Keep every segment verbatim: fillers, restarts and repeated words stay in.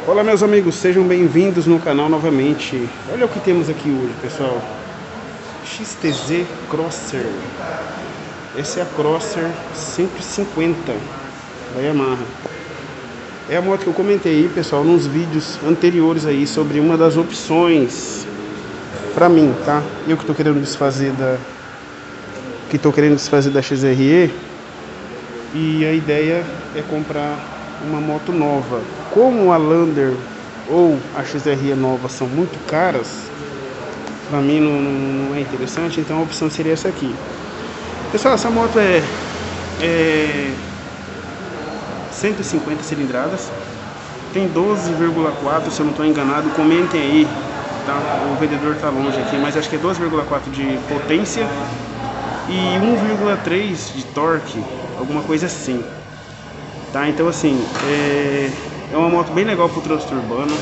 Olá meus amigos, sejam bem-vindos no canal novamente. Olha o que temos aqui hoje, pessoal. X T Z Crosser. Essa é a Crosser cento e cinquenta da Yamaha. É a moto que eu comentei aí, pessoal, nos vídeos anteriores aí sobre uma das opções pra mim, tá? Eu que tô querendo desfazer da que tô querendo desfazer da X R E, e a ideia é comprar uma moto nova. Como a Lander ou a X R E nova são muito caras, pra mim não, não é interessante, então a opção seria essa aqui. Pessoal, essa moto é, é cento e cinquenta cilindradas, tem doze vírgula quatro, se eu não estou enganado, comentem aí, tá? O vendedor tá longe aqui, mas acho que é doze vírgula quatro de potência e um vírgula três de torque, alguma coisa assim, tá? Então assim, é, é uma moto bem legal pro trânsito urbano.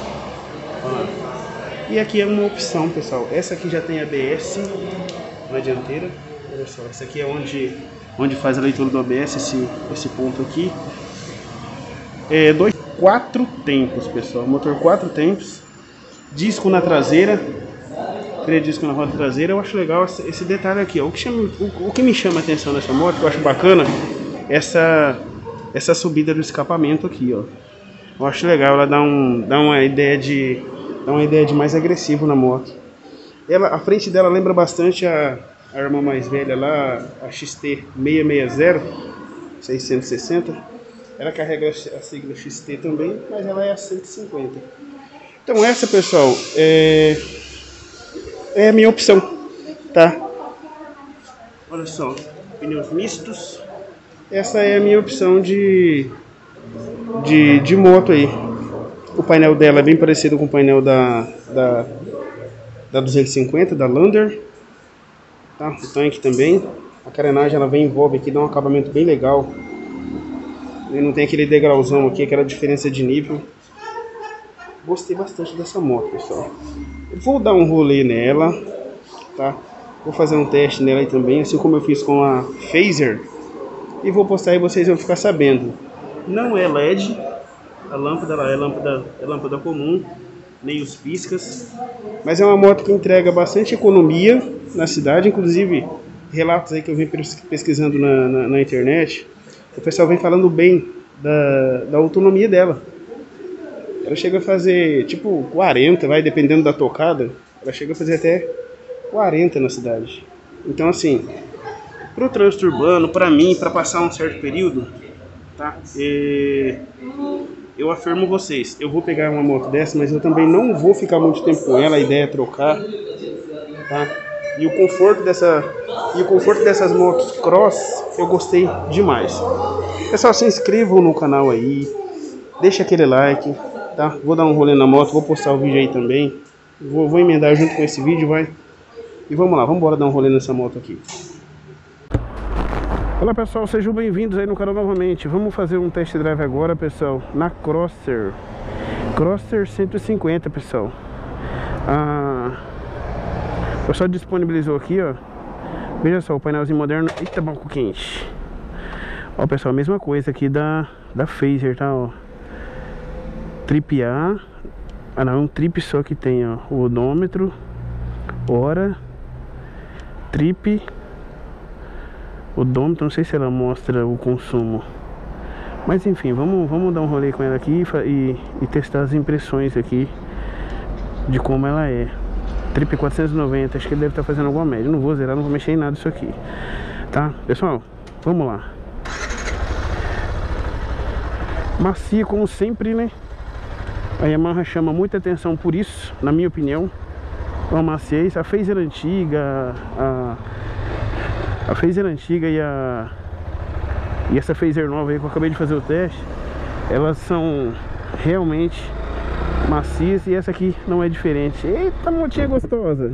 E aqui é uma opção, pessoal, essa aqui já tem A B S na dianteira. Olha só, essa aqui é onde, onde faz a leitura do A B S, esse, esse ponto aqui. É dois, quatro tempos, pessoal, motor quatro tempos, disco na traseira, três discos na roda traseira. Eu acho legal esse, esse detalhe aqui, ó. O que chama, o, o que me chama a atenção dessa moto, que eu acho bacana, essa essa subida do escapamento aqui, ó. Eu acho legal, ela dá um dá uma ideia de dá uma ideia de mais agressivo na moto. Ela, a frente dela lembra bastante a, a irmã mais velha lá, a X T seiscentos e sessenta, seiscentos e sessenta. Ela carrega a sigla X T também, mas ela é a cento e cinquenta. Então essa, pessoal, é, é a minha opção, tá? Olha só, pneus mistos. Essa é a minha opção de, de, de moto aí. O painel dela é bem parecido com o painel da, da, da duzentos e cinquenta, da Lander. Tá? O tanque também. A carenagem ela vem em envolve aqui, dá um acabamento bem legal. E não tem aquele degrauzão aqui, aquela diferença de nível. Gostei bastante dessa moto, pessoal. Eu vou dar um rolê nela, tá? Vou fazer um teste nela aí também, assim como eu fiz com a Phaser. E vou postar aí, vocês vão ficar sabendo. Não é L E D, a lâmpada ela é lâmpada, é lâmpada comum, nem os piscas. Mas é uma moto que entrega bastante economia na cidade, inclusive relatos aí que eu venho pesquisando na, na, na internet. O pessoal vem falando bem da, da autonomia dela. Ela chega a fazer tipo quarenta, vai, dependendo da tocada. Ela chega a fazer até quarenta na cidade. Então assim, pro trânsito urbano, pra mim, pra passar um certo período, tá? E eu afirmo vocês, eu vou pegar uma moto dessa, mas eu também não vou ficar muito tempo com ela. A ideia é trocar, tá? E o conforto dessa e o conforto dessas motos cross eu gostei demais. Pessoal, se inscrevam no canal aí, deixa aquele like, tá? Vou dar um rolê na moto, vou postar o vídeo aí também. Vou, vou emendar junto com esse vídeo, vai. E vamos lá, vamos embora dar um rolê nessa moto aqui. Olá pessoal, sejam bem-vindos aí no canal novamente. Vamos fazer um test drive agora, pessoal, na Crosser Crosser cento e cinquenta, pessoal. Ah, o pessoal disponibilizou aqui, ó. Veja só, o painelzinho moderno. Eita, banco quente. Ó, pessoal, a mesma coisa aqui da, da Phaser, tá, ó. Trip A. Ah, não, é um trip só que tem, ó. O odômetro, hora, trip, odômetro, não sei se ela mostra o consumo. Mas enfim, vamos, vamos dar um rolê com ela aqui e, e testar as impressões aqui de como ela é. Trip quatrocentos e noventa, acho que ele deve estar fazendo alguma média. Não vou zerar, não vou mexer em nada disso aqui, tá? Pessoal, vamos lá. Macia como sempre, né? A Yamaha chama muita atenção por isso, na minha opinião. Uma maciez. A Phaser antiga, a, a Phaser antiga e a e essa Phaser nova aí que eu acabei de fazer o teste, elas são realmente macias, e essa aqui não é diferente. Eita, motinha gostosa.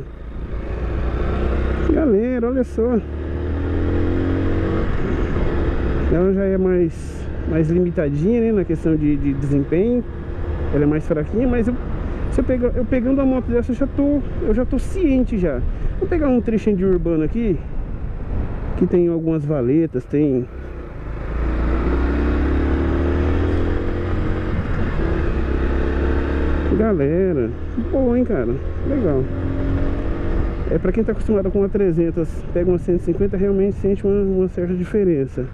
Galera, olha só. Ela já é mais mais limitadinha, né, na questão de, de desempenho. Ela é mais fraquinha, mas eu, se eu, pegar, eu pegando a moto dessa, eu já tô, eu já tô ciente já. Vou pegar um trechinho de urbano aqui, que tem algumas valetas, tem Galera, bom, hein, cara? Legal. É, pra quem tá acostumado com uma trezentos, pega uma cento e cinquenta, realmente sente uma, uma certa diferença.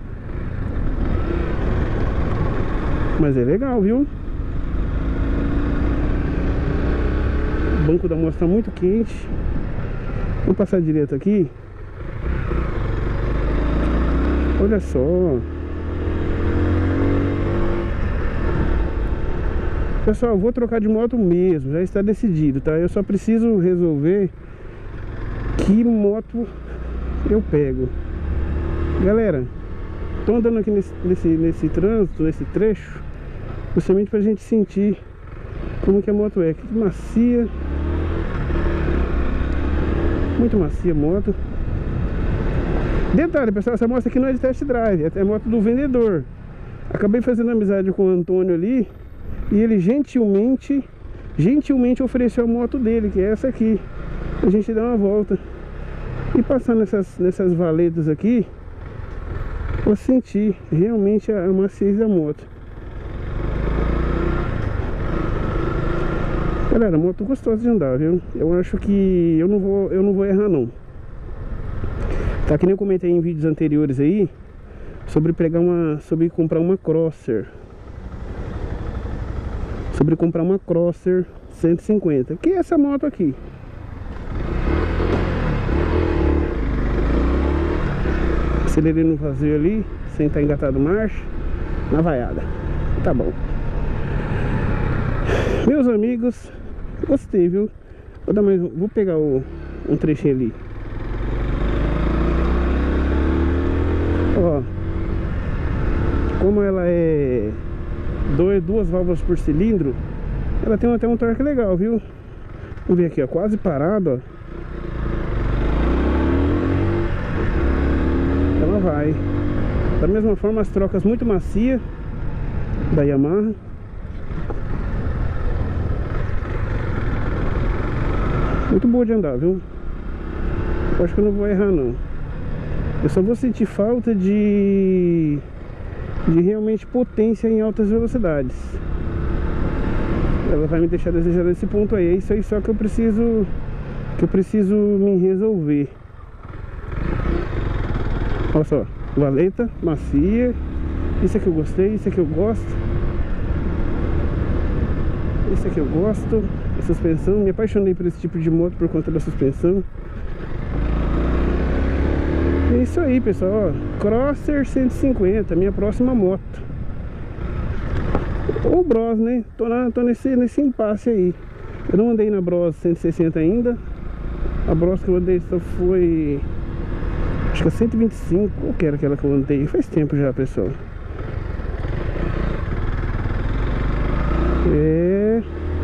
Mas é legal, viu? O banco da moto tá muito quente. Vamos passar direto aqui. Olha só. Pessoal, eu vou trocar de moto mesmo, já está decidido, tá? Eu só preciso resolver que moto eu pego. Galera, tô andando aqui nesse, nesse, nesse trânsito, nesse trecho, justamente pra gente sentir como que a moto é. Que macia. Muito macia a moto. Detalhe, pessoal, essa moto aqui não é de test drive, é a moto do vendedor. Acabei fazendo amizade com o Antônio ali, e ele gentilmente Gentilmente ofereceu a moto dele, que é essa aqui, a gente dar uma volta e passar nessas, nessas valetas aqui, vou sentir realmente a, a maciez da moto. Galera, moto gostosa de andar, viu? Eu acho que eu não vou, eu não vou errar não. Tá, que nem eu comentei em vídeos anteriores aí sobre pegar uma, sobre comprar uma Crosser. Sobre comprar uma Crosser cento e cinquenta, que é essa moto aqui. Acelerei no vazio ali, sem estar engatado marcha, na vaiada. Tá bom. Meus amigos, gostei, viu? Vou dar mais, vou pegar o, um trechinho ali. Ó, como ela é dois, duas válvulas por cilindro, ela tem até um torque legal, viu? Vamos ver aqui, ó, quase parado, ó. Ela vai. Da mesma forma, as trocas muito macia da Yamaha. Muito boa de andar, viu? Eu acho que eu não vou errar não. Eu só vou sentir falta de de realmente potência em altas velocidades. Ela vai me deixar a desejar nesse ponto aí. É isso aí só que eu preciso que eu preciso me resolver. Olha só, valeta macia. Isso aqui eu gostei, isso aqui eu gosto. Isso aqui eu gosto. A suspensão, me apaixonei por esse tipo de moto por conta da suspensão. É isso aí, pessoal, ó, Crosser cento e cinquenta, minha próxima moto. Ou Bros, né? Tô, na, tô nesse, nesse impasse aí. Eu não andei na Bros cento e sessenta ainda. A Bros que eu andei só foi, acho que é cento e vinte e cinco. Qual que era aquela que eu andei? Faz tempo já, pessoal. É...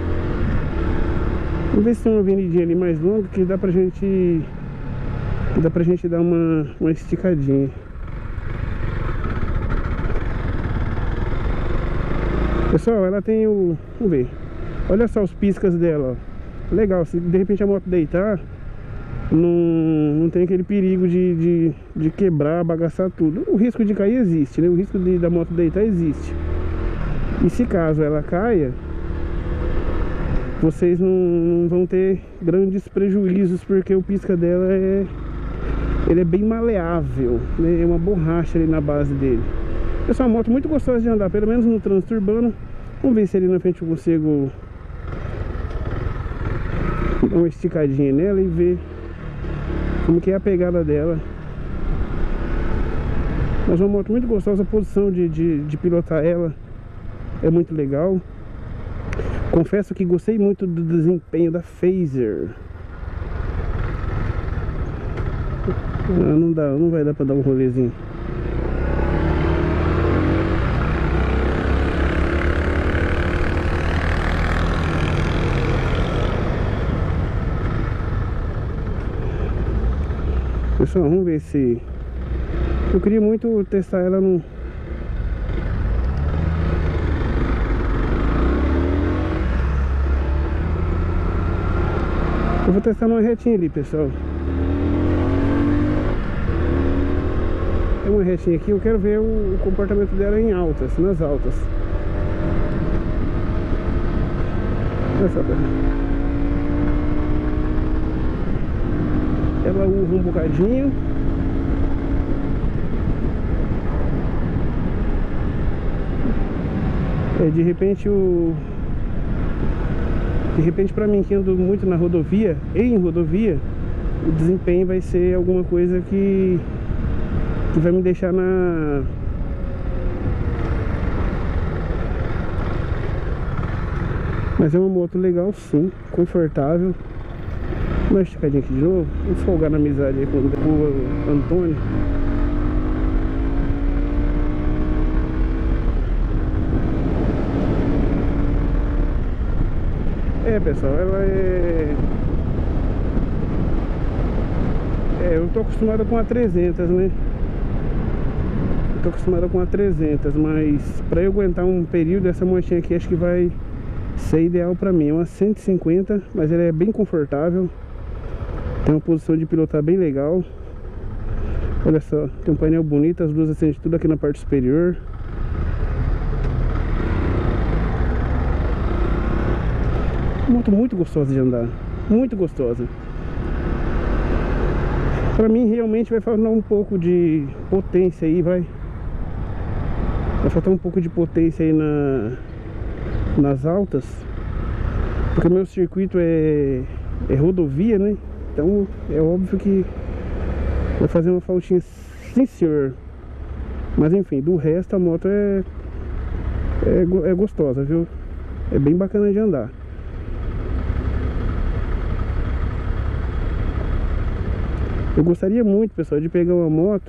Vamos ver se tem uma avenidinha ali mais longa que dá pra gente... Dá pra gente dar uma, uma esticadinha. Pessoal, ela tem o... Vamos ver. Olha só os piscas dela, ó. Legal, se de repente a moto deitar, não, não tem aquele perigo de, de, de quebrar, bagaçar tudo. O risco de cair existe, né? O risco de, da moto deitar existe. E se caso ela caia, vocês não, não vão ter grandes prejuízos, porque o pisca dela é... Ele é bem maleável, né? É uma borracha ali na base dele. Essa é uma moto muito gostosa de andar, pelo menos no trânsito urbano. Vamos ver se ali na frente eu consigo dar uma esticadinha nela e ver como que é a pegada dela. Mas é uma moto muito gostosa, a posição de, de, de pilotar ela é muito legal. Confesso que gostei muito do desempenho da Fazer. Não, não dá, não vai dar pra dar um rolezinho. Pessoal, vamos ver se... Eu queria muito testar ela no... Eu vou testar numa retinha ali, pessoal. Tem uma retinha aqui, eu quero ver o comportamento dela em altas, nas altas. Olha só, ela urra um bocadinho. É, de repente o de repente para mim que ando muito na rodovia, em rodovia, o desempenho vai ser alguma coisa que que vai me deixar na mas é uma moto legal sim, confortável. Uma esticadinha aqui de novo, vou folgar na amizade aí com o Antônio. É, pessoal, ela é... É, eu tô acostumado com a trezentos, né? Eu tô acostumado com a trezentos, mas pra eu aguentar um período, essa motinha aqui acho que vai ser ideal pra mim. É uma cento e cinquenta, mas ela é bem confortável. Tem uma posição de pilotar bem legal. Olha só, tem um painel bonito, as luzes acendem tudo aqui na parte superior. Moto muito gostosa de andar, muito gostosa. Pra mim realmente vai faltar um pouco de potência aí, vai Vai faltar um pouco de potência aí na, nas altas, porque o meu circuito é, é rodovia, né? Então é óbvio que vai fazer uma faltinha, sim senhor. Mas enfim, do resto a moto é, é, é gostosa, viu? É bem bacana de andar. Eu gostaria muito, pessoal, de pegar uma moto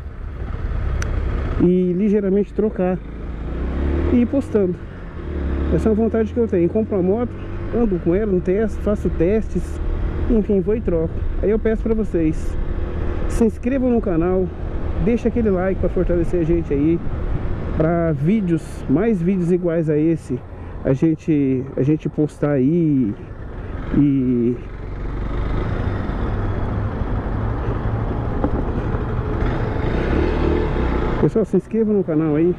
e ligeiramente trocar e ir postando. Essa é uma vontade que eu tenho. Compro uma moto, ando com ela, no teste, faço testes, enfim, vou e troco. Aí eu peço pra vocês, se inscrevam no canal, deixa aquele like pra fortalecer a gente aí, pra vídeos, mais vídeos iguais a esse, a gente, a gente postar aí e... Pessoal, se inscreva no canal aí.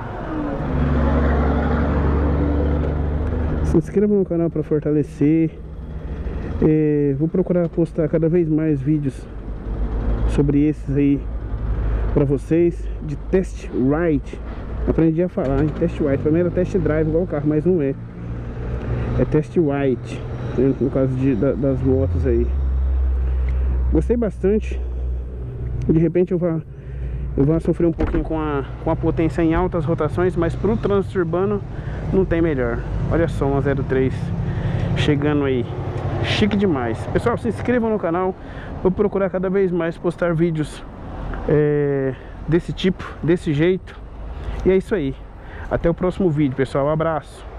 Se inscreva no canal para fortalecer. é, Vou procurar postar cada vez mais vídeos sobre esses aí para vocês, de test ride. Aprendi a falar em test ride. Pra mim era test drive igual o carro, mas não é. É test ride, né, no caso de, da, das motos aí. Gostei bastante. De repente eu vou Eu vou sofrer um pouquinho com a, com a potência em altas rotações, mas pro trânsito urbano não tem melhor. Olha só, uma zero três chegando aí, chique demais. Pessoal, se inscrevam no canal. Vou procurar cada vez mais postar vídeos é, desse tipo, desse jeito. E é isso aí. Até o próximo vídeo, pessoal. Um abraço.